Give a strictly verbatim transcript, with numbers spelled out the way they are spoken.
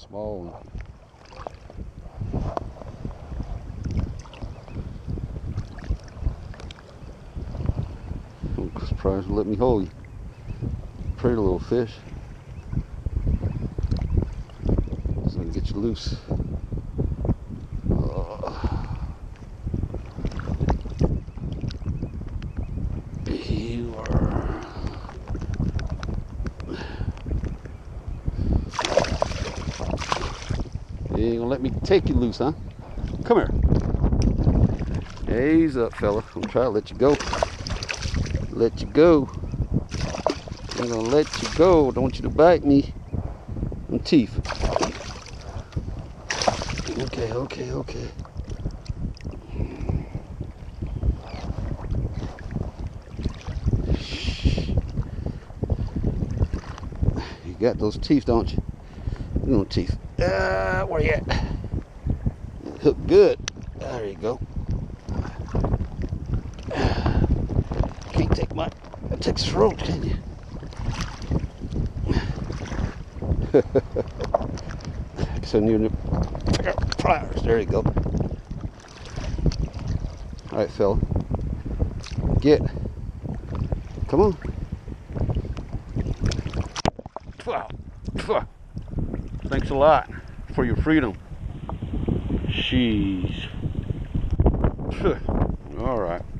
small one. I'm surprised you let me hold you. Pretty little fish. So I can get you loose. Oh. You are. You ain't gonna let me take you loose, huh? Come here. Ease up, fella. I'm trying to let you go. Let you go. I'm gonna let you go. Don't want you to bite me. Them teeth. Okay, okay, okay. You got those teeth, don't you? You know teeth. Ah, where you at? Hook good. There you go. Can't take my Texas rope, can you? So you need to pick up pliers. There you go. All right, fella. Get. Come on. Thanks a lot for your freedom. Jeez. All right.